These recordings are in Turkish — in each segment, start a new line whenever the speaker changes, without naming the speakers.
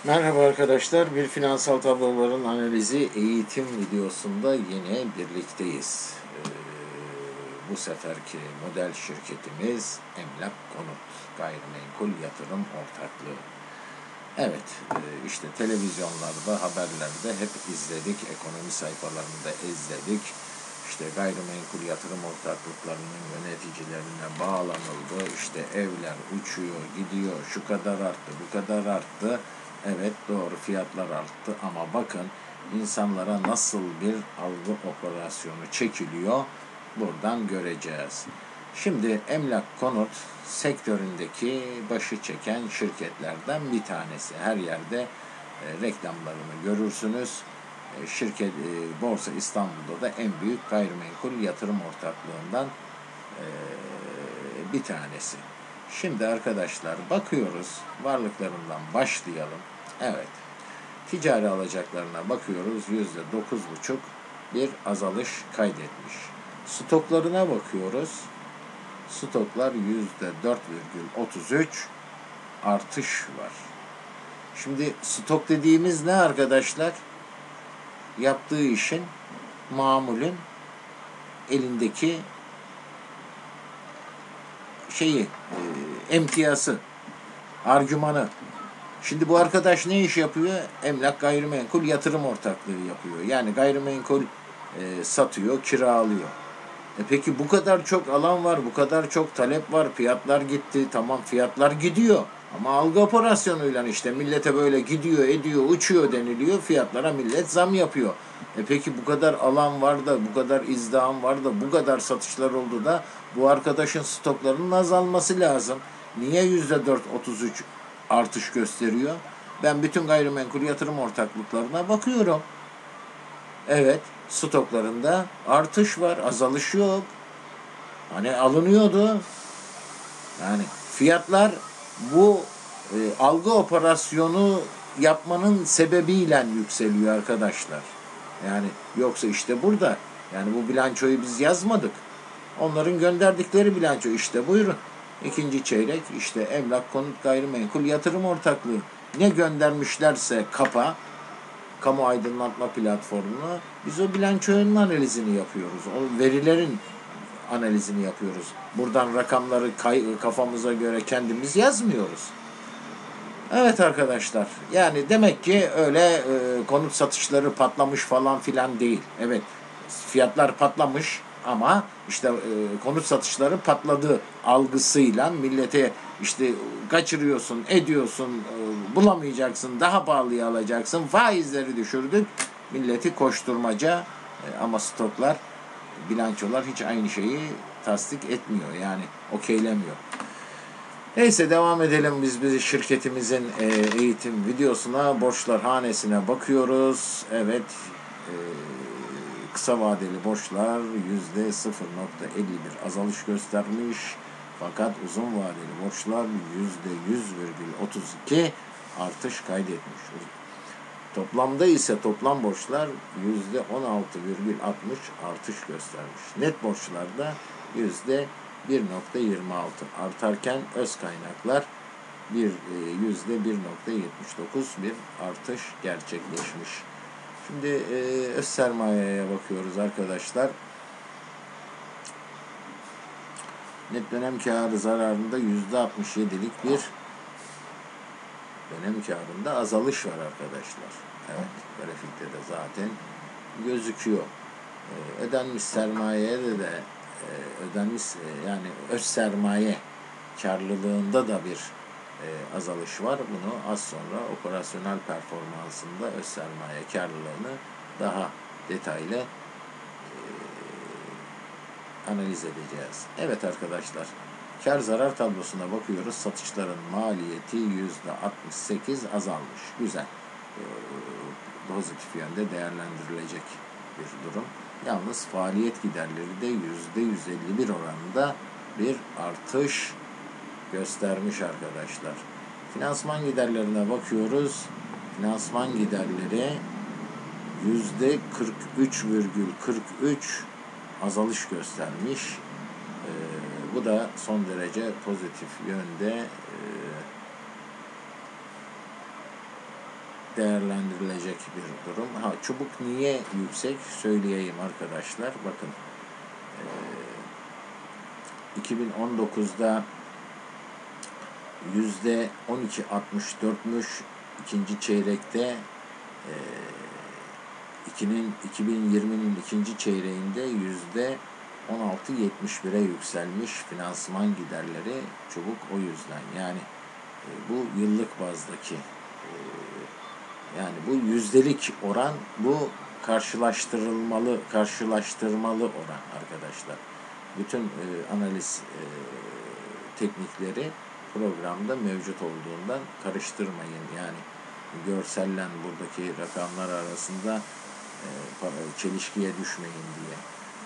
Merhaba arkadaşlar, bir finansal tabloların analizi eğitim videosunda yine birlikteyiz. Bu seferki model şirketimiz Emlak Konut Gayrimenkul Yatırım Ortaklığı. Evet, işte televizyonlarda, haberlerde hep izledik, ekonomi sayfalarında izledik. İşte gayrimenkul yatırım ortaklıklarının yöneticilerine bağlanıldı. İşte evler uçuyor, gidiyor, şu kadar arttı, bu kadar arttı. Evet, doğru, fiyatlar arttı ama bakın insanlara nasıl bir algı operasyonu çekiliyor buradan göreceğiz. Şimdi Emlak Konut sektöründeki başı çeken şirketlerden bir tanesi. Her yerde reklamlarını görürsünüz. Borsa İstanbul'da da en büyük gayrimenkul yatırım ortaklığından bir tanesi. Şimdi arkadaşlar bakıyoruz, varlıklarından başlayalım. Evet, ticari alacaklarına bakıyoruz, %9,5 bir azalış kaydetmiş. Stoklarına bakıyoruz, stoklar %4,33 artış var. Şimdi stok dediğimiz ne arkadaşlar? Yaptığı işin, mamulün elindeki emtiyası, argümanı. Şimdi bu arkadaş ne iş yapıyor? Emlak gayrimenkul yatırım ortaklığı yapıyor. Yani gayrimenkul satıyor, kiralıyor. Peki bu kadar çok alan var, bu kadar çok talep var, fiyatlar gitti. Tamam, fiyatlar gidiyor. Ama algı operasyonuyla işte millete böyle gidiyor, ediyor, uçuyor deniliyor. Fiyatlara millet zam yapıyor. Peki bu kadar alan var da, bu kadar izdiham var da, bu kadar satışlar oldu da bu arkadaşın stoklarının azalması lazım. Niye %4,33 artış gösteriyor? Ben bütün gayrimenkul yatırım ortaklıklarına bakıyorum. Evet, stoklarında artış var, azalış yok. Hani alınıyordu. Yani fiyatlar bu algı operasyonu yapmanın sebebiyle yükseliyor arkadaşlar. Yani yoksa işte burada, yani bu bilançoyu biz yazmadık. Onların gönderdikleri bilanço işte buyurun. İkinci çeyrek işte Emlak Konut Gayrimenkul Yatırım Ortaklığı. Ne göndermişlerse kamu aydınlatma platformuna biz o bilançonun analizini yapıyoruz. O verilerin analizini yapıyoruz. Buradan rakamları kafamıza göre kendimiz yazmıyoruz. Evet arkadaşlar, yani demek ki öyle konut satışları patlamış falan filan değil. Evet, fiyatlar patlamış ama işte konut satışları patladı algısıyla millete işte kaçırıyorsun, ediyorsun, bulamayacaksın, daha pahalıya alacaksın, faizleri düşürdük, milleti koşturmaca ama stoklar, bilançolar hiç aynı şeyi tasdik etmiyor, yani okeylemiyor. Neyse, devam edelim biz şirketimizin eğitim videosuna. Borçlar hanesine bakıyoruz. Evet, kısa vadeli borçlar %0,51 azalış göstermiş. Fakat uzun vadeli borçlar %100,32 artış kaydetmiş. Toplamda ise toplam borçlar %16,60 artış göstermiş. Net borçlarda %1,26 artarken öz kaynaklar %1,79 bir artış gerçekleşmiş. Şimdi öz sermayeye bakıyoruz arkadaşlar. Net dönem kârı zararında %67'lik bir dönem kârında azalış var arkadaşlar. Evet, grafikte de zaten gözüküyor. Ödenmiş sermayeye de ödenmiş yani öz sermaye karlılığında da bir azalış var. Bunu az sonra operasyonel performansında öz sermaye karlılığını daha detaylı analiz edeceğiz. Evet arkadaşlar, kar zarar tablosuna bakıyoruz. Satışların maliyeti %68 azalmış. Güzel. Pozitif yönde değerlendirilecek bir durum. Yalnız faaliyet giderleri de %151 oranında bir artış göstermiş arkadaşlar. Finansman giderlerine bakıyoruz. Finansman giderleri %43,43 azalış göstermiş. Bu da son derece pozitif yönde değerlendirilecek bir durum. Çubuk niye yüksek söyleyeyim arkadaşlar. Bakın 2019'da %12,64'müş. İkinci çeyrekte 2020'nin ikinci çeyreğinde %16,71'e yükselmiş finansman giderleri çubuk o yüzden. Yani bu yıllık bazdaki yani bu yüzdelik oran, bu karşılaştırmalı oran arkadaşlar. Bütün analiz teknikleri programda mevcut olduğundan karıştırmayın. Yani görsellen buradaki rakamlar arasında çelişkiye düşmeyin diye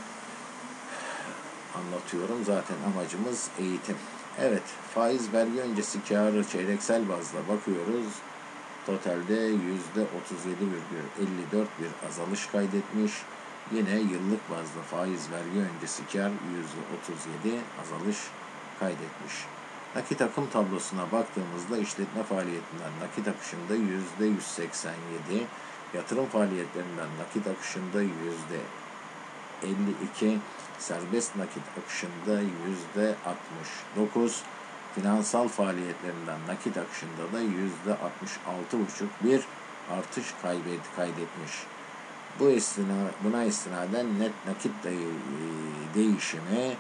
anlatıyorum. Zaten amacımız eğitim. Evet, faiz vergi öncesi karı çeyreksel bazda bakıyoruz. Totalde %37,54 bir azalış kaydetmiş. Yine yıllık bazda faiz vergi öncesi kar %37 azalış kaydetmiş. Nakit akım tablosuna baktığımızda işletme faaliyetinden nakit akışında %187, yatırım faaliyetlerinden nakit akışında %52, serbest nakit akışında %69, finansal faaliyetlerinden nakit akışında da %66,5 bir artış kaydetmiş. Buna istinaden net nakit değişimi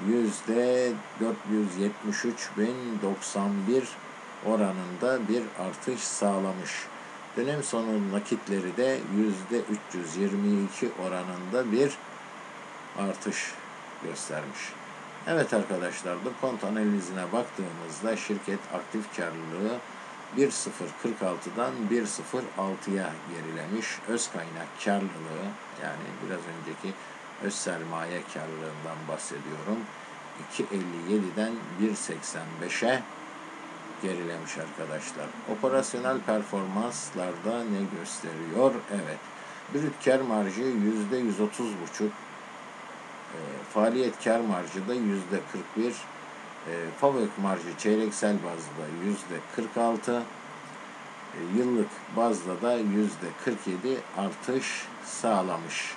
%473.091 oranında bir artış sağlamış. Dönem sonu nakitleri de %322 oranında bir artış göstermiş. Evet arkadaşlar, kont analizine baktığımızda şirket aktif karlılığı 1.046'dan 1.06'ya gerilemiş. Öz kaynak karlılığı, yani biraz önceki öz sermaye karlılığından bahsediyorum, 2.57'den 1.85'e gerilemiş arkadaşlar. Operasyonel performanslarda ne gösteriyor? Evet. Brüt kar marjı %130,5. Faaliyet kar marjı da %41. FAVÖK marjı çeyreksel bazda %46. Yıllık bazda da %47 artış sağlamış.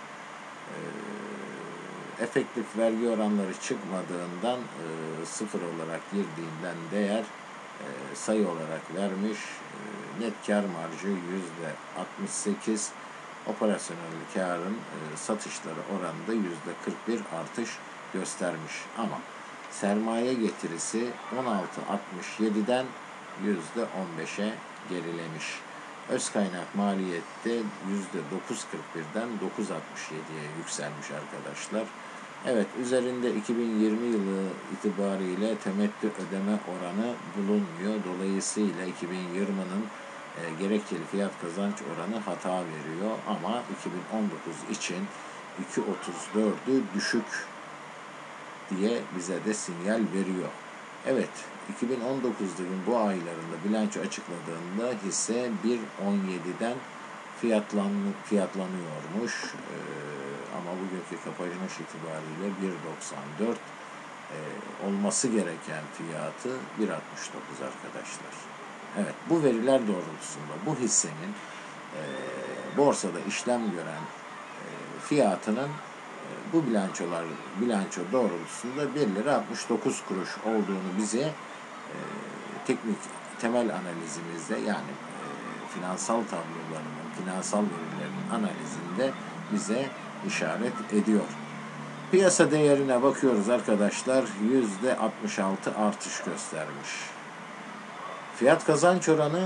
Efektif vergi oranları çıkmadığından sıfır olarak girdiğinden değer sayı olarak vermiş. Net kar marjı %68. Operasyonel karın satışları oranında %41 artış göstermiş. Ama sermaye getirisi 16,67'den %15'e gerilemiş. Öz kaynak maliyette %9,41'den 9,67'ye yükselmiş arkadaşlar. Evet, üzerinde 2020 yılı itibariyle temettü ödeme oranı bulunmuyor. Dolayısıyla 2020'nin gerekçeli fiyat kazanç oranı hata veriyor. Ama 2019 için 2,34'ü düşük diye bize de sinyal veriyor. Evet, 2019'un bu aylarında bilanço açıkladığında hisse 1,17'den fiyatlanıyormuş. Ama bugünkü kapanış itibariyle 1,94, olması gereken fiyatı 1,69 arkadaşlar. Evet, bu veriler doğrultusunda bu hissenin borsada işlem gören fiyatının bu bilanço doğrultusunda 1 lira 69 kuruş olduğunu bize teknik temel analizimizde, yani finansal tablolarının, finansal verilerin analizinde bize işaret ediyor. Piyasa değerine bakıyoruz arkadaşlar, %66 artış göstermiş. Fiyat kazanç oranı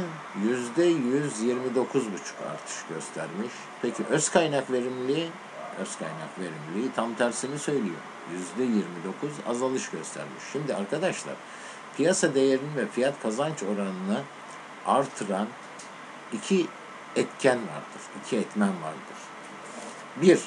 %129,5 artış göstermiş. Peki öz kaynak verimliliği tam tersini söylüyor. %29 azalış göstermiş. Şimdi arkadaşlar, piyasa değerini ve fiyat kazanç oranını artıran iki etken vardır. İki etmen vardır. Bir,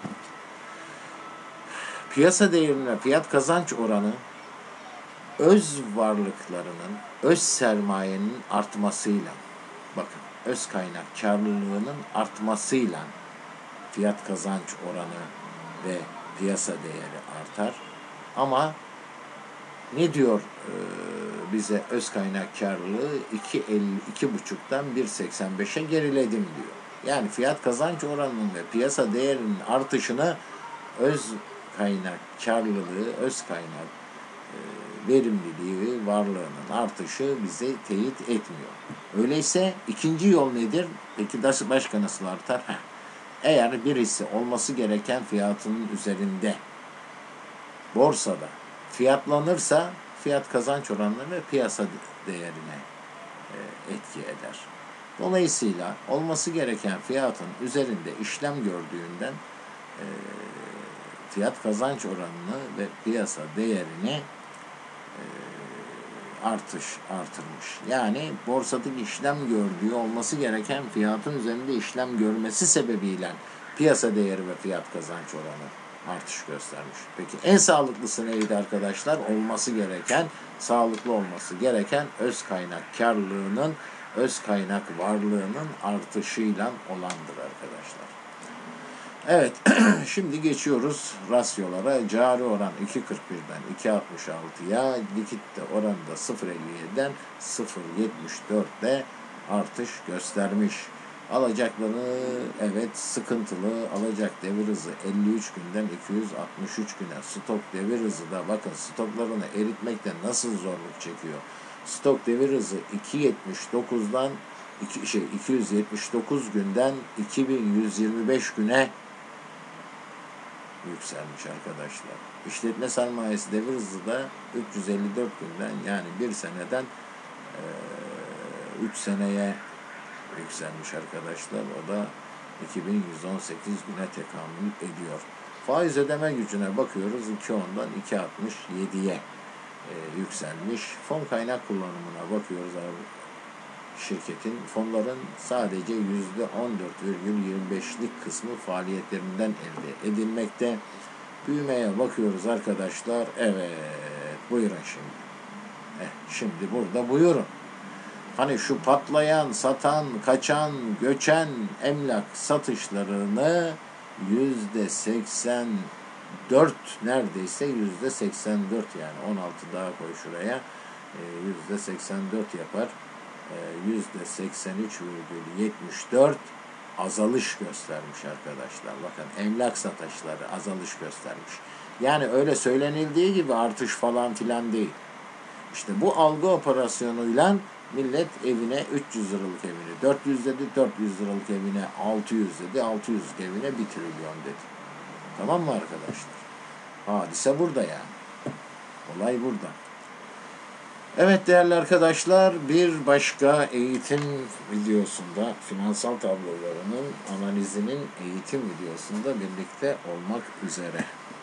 piyasa değerinin ve fiyat kazanç oranı öz varlıklarının, öz sermayenin artmasıyla, bakın, öz kaynak karlılığının artmasıyla fiyat kazanç oranı ve piyasa değeri artar. Ama ne diyor bize öz kaynak karlılığı 2.50-2.5'tan 1.85'e geriledim diyor. Yani fiyat kazanç oranının ve piyasa değerinin artışını öz kaynak karlılığı, öz kaynak verimliliği, varlığının artışı bize teyit etmiyor. Öyleyse ikinci yol nedir? Peki başka nasıl artar? Eğer bir hisse olması gereken fiyatının üzerinde borsada fiyatlanırsa fiyat kazanç oranları ve piyasa değerine etki eder. Dolayısıyla olması gereken fiyatın üzerinde işlem gördüğünden fiyat kazanç oranını ve piyasa değerini artırmış. Yani borsadaki işlem gördüğü olması gereken fiyatın üzerinde işlem görmesi sebebiyle piyasa değeri ve fiyat kazanç oranı artış göstermiş. Peki en sağlıklısı neydi arkadaşlar? Sağlıklı olması gereken öz kaynak karlılığının, öz kaynak varlığının artışıyla olandır arkadaşlar. Evet, şimdi geçiyoruz rasyolara. Cari oran 2.41'den 2.66'ya, likitte oran da 0.57'den 0.74'de artış göstermiş. Alacakları evet sıkıntılı. Alacak devir hızı 53 günden 263 güne. Stok devir hızı da bakın stoklarını eritmekte nasıl zorluk çekiyor. Stok devir hızı 279 günden 2125 güne yükselmiş arkadaşlar. İşletme sermayesi devir hızı da 354 günden yani bir seneden 3 seneye yükselmiş arkadaşlar. O da 2118 güne tekamül ediyor. Faiz ödeme gücüne bakıyoruz. 2.10'dan 2.67'ye yükselmiş. Fon kaynak kullanımına bakıyoruz abi. Şirketin fonların sadece %14,25'lik kısmı faaliyetlerinden elde edilmekte. Büyümeye bakıyoruz arkadaşlar. Evet, buyurun şimdi. Şimdi burada buyurun. Hani şu patlayan, satan, kaçan, göçen emlak satışlarını %84 neredeyse %84 yani 16 daha koy şuraya %84 yapar. %83,74 azalış göstermiş arkadaşlar. Bakın emlak satışları azalış göstermiş. Yani öyle söylenildiği gibi artış falan filan değil. İşte bu algı operasyonuyla millet evine 300 liralık evine 400 dedi, 400 liralık evine 600 dedi, 600 evine 1 trilyon dedi. Tamam mı arkadaşlar? Hadise burada yani. Olay burada. Evet değerli arkadaşlar, bir başka eğitim videosunda finansal tablolarının analizinin eğitim videosunda birlikte olmak üzere.